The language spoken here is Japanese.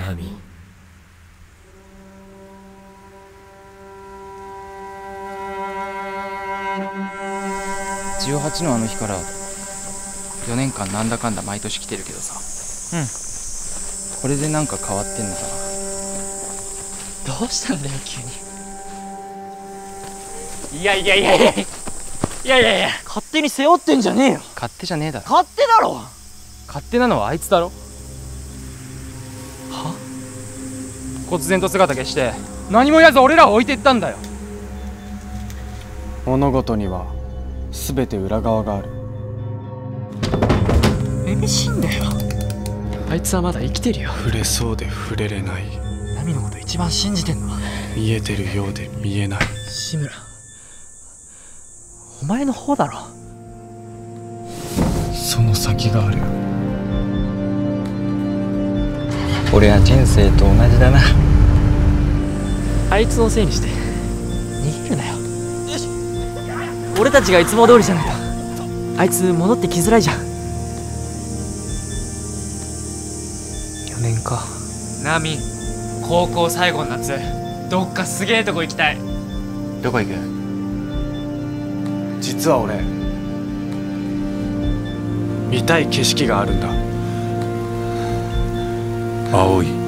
ナミ。 18のあの日から4年間なんだかんだ毎年来てるけどさ、これでなんか変わってんのかな。 どうしたんだよ急に。いや勝手に背負ってんじゃねえよ。 勝手じゃねえだろ。 勝手だろ。 勝手なのはあいつだろ。 は？ 忽然と姿消して何も言わず俺らを置いてったんだよ。 物事には全て裏側がある。 死んだよ。あいつはまだ生きてるよ。 触れそうで触れれない。 ナミのこと一番信じてんのは見えてるようで見えない。 志村、お前の方だろ。 その先がある。 俺は人生と同じだな。 あいつのせいにして逃げるなよ。よし、俺たちがいつも通りじゃないとあいつ戻ってきづらいじゃん。4年か。 ナミ、高校最後の夏どっかすげえとこ行きたい。 どこ行く？ 実は俺見たい景色があるんだ。 青い